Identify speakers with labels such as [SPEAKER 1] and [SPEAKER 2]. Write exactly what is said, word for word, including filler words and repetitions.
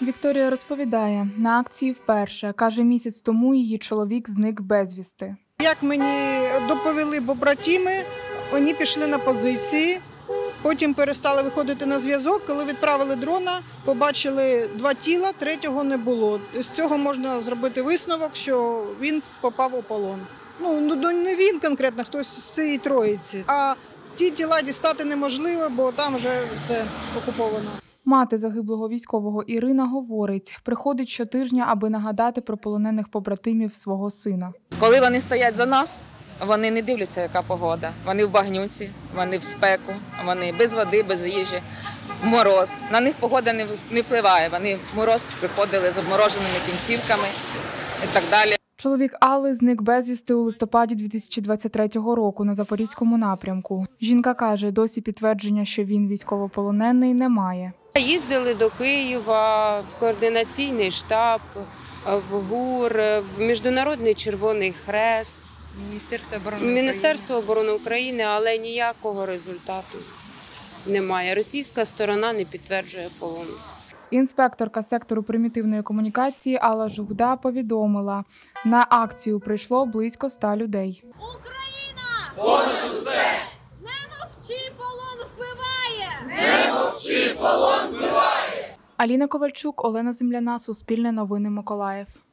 [SPEAKER 1] Вікторія розповідає, на акції вперше. Каже, місяць тому її чоловік зник безвісти.
[SPEAKER 2] Як мені доповіли побратими, вони пішли на позиції, потім перестали виходити на зв'язок. Коли відправили дрона, побачили два тіла, третього не було. З цього можна зробити висновок, що він попав у полон. Ну, не він конкретно, хтось з цієї троїці. А ті тіла дістати неможливо, бо там вже все окуповано.
[SPEAKER 1] Мати загиблого військового Ірина говорить, приходить щотижня, аби нагадати про полонених побратимів свого сина.
[SPEAKER 3] Коли вони стоять за нас, вони не дивляться, яка погода. Вони в багнюці, вони в спеку, вони без води, без їжі, в мороз. На них погода не впливає, вони в мороз приходили з обмороженими кінцівками і так далі.
[SPEAKER 1] Чоловік Алли зник безвісти у листопаді дві тисячі двадцять третього року на Запорізькому напрямку. Жінка каже, досі підтвердження, що він військовополонений, немає.
[SPEAKER 4] Їздили до Києва, в координаційний штаб, в ГУР, в Міжнародний Червоний Хрест,
[SPEAKER 5] Міністерство оборони,
[SPEAKER 4] Міністерство оборони України, але ніякого результату немає. Російська сторона не підтверджує полону.
[SPEAKER 1] Інспекторка сектору примітивної комунікації Алла Жугда повідомила, на акцію прийшло близько ста людей.
[SPEAKER 6] Україна!
[SPEAKER 7] Понад усе!
[SPEAKER 6] Не мовчи, полон вбиває!
[SPEAKER 7] Не мовчи, полон вбиває!
[SPEAKER 1] Аліна Ковальчук, Олена Земляна, Суспільне новини, Миколаїв.